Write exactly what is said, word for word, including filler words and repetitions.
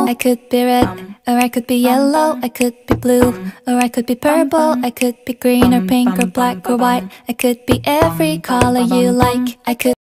I could be red, or I could be yellow, I could be blue, or I could be purple, I could be green or pink or black or white. I could be every color you like. I could